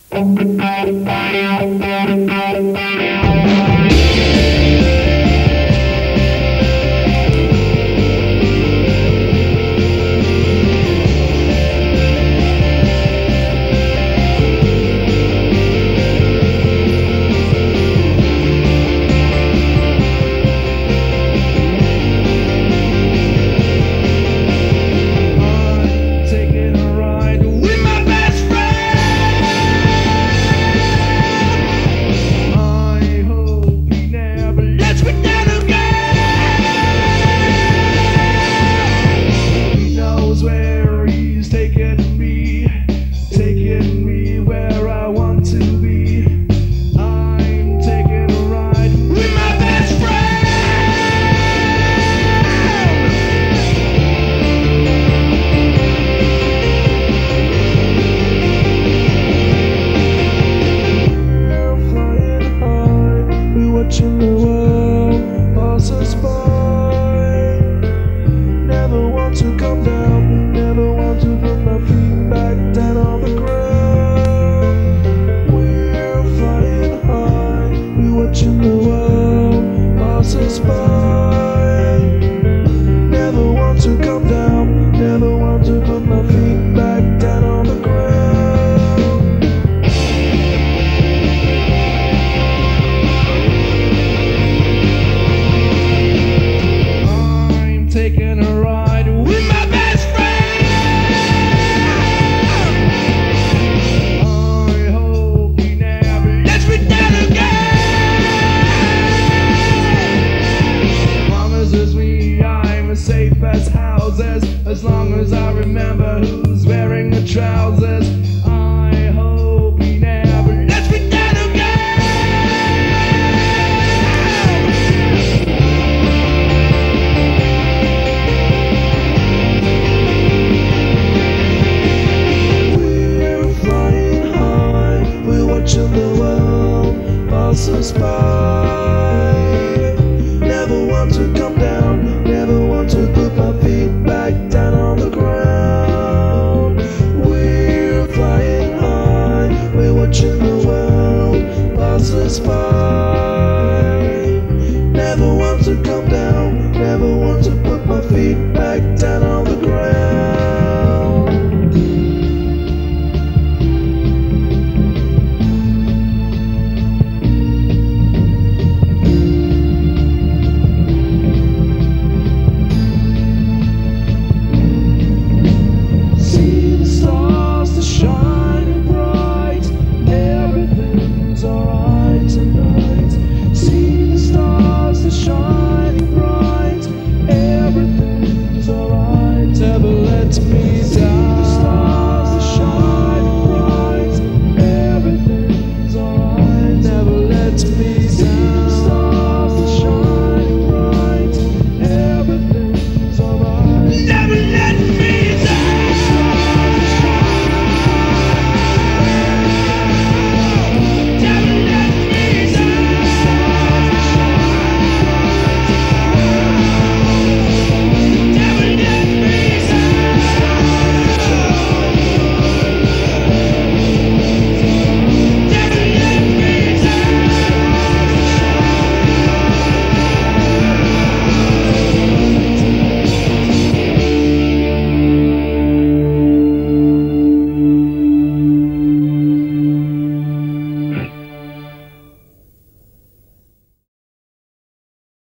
As long as I remember who's wearing the trousers, I hope he never lets me down again. We're flying high, we're watching the world pass us by. Never want to come down, never want to put my feet back down on the ground. We're flying high, we're watching the world pass us by. Never want to come down, never want to put my feet back down on the ground. Shining bright, everything's alright. Never let me